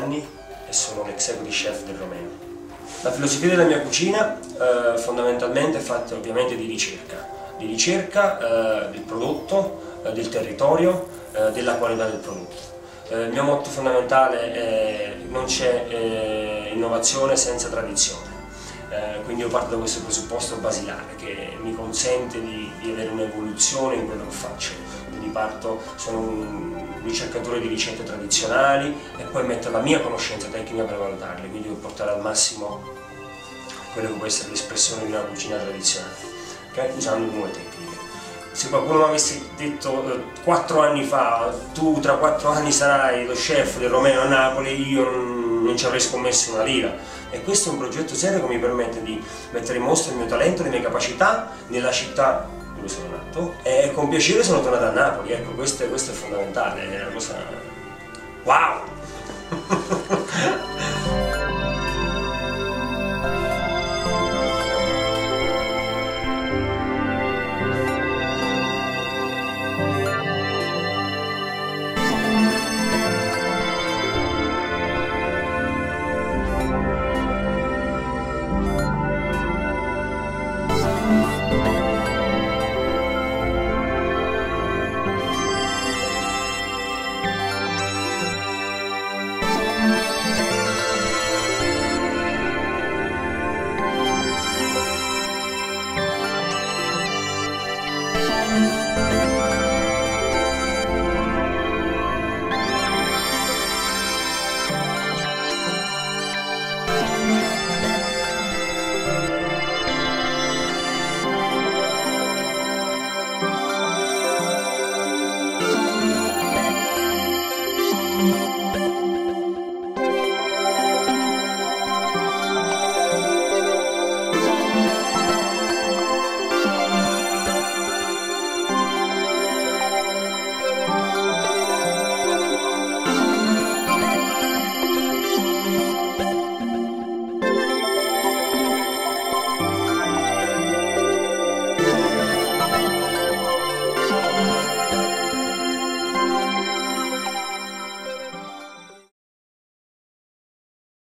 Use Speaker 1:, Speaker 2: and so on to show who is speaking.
Speaker 1: anni e sono l'executive chef del Romeo. La filosofia della mia cucina fondamentalmente è fatta ovviamente di ricerca del prodotto, del territorio, della qualità del prodotto. Il mio motto fondamentale è non c'è innovazione senza tradizione. Quindi io parto da questo presupposto basilare che mi consente di avere un'evoluzione in quello che faccio. Quindi sono un ricercatore di ricette tradizionali e poi metto la mia conoscenza tecnica per valutarle, quindi per portare al massimo quello che può essere l'espressione di una cucina tradizionale, okay? Usando nuove tecniche. Se qualcuno mi avesse detto 4 anni fa, tu tra 4 anni sarai lo chef del Romeo a Napoli, io non ci avrei scommesso una lira. E questo è un progetto serio che mi permette di mettere in mostra il mio talento, le mie capacità nella città dove sono nato e con piacere sono tornato a Napoli. Ecco, questo è fondamentale, è una cosa wow!